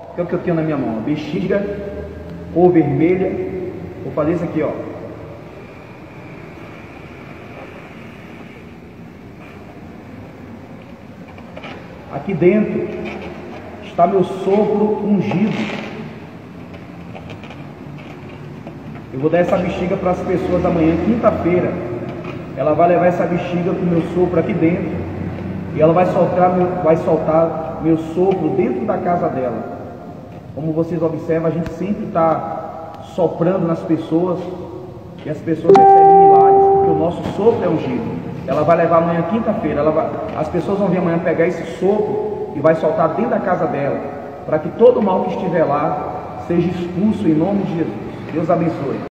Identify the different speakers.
Speaker 1: que é o que eu tenho na minha mão? Bexiga, cor vermelha. Vou fazer isso aqui, ó. Aqui dentro está meu sopro ungido. Eu vou dar essa bexiga para as pessoas amanhã, quinta-feira. Ela vai levar essa bexiga com o meu sopro aqui dentro. E ela vai soltar meu sopro dentro da casa dela. Como vocês observam, a gente sempre está soprando nas pessoas. E as pessoas recebem milagres, porque o nosso sopro é ungido. Ela vai levar amanhã, quinta-feira. As pessoas vão vir amanhã pegar esse sopro e vai soltar dentro da casa dela. Para que todo mal que estiver lá seja expulso em nome de Jesus. Deus abençoe.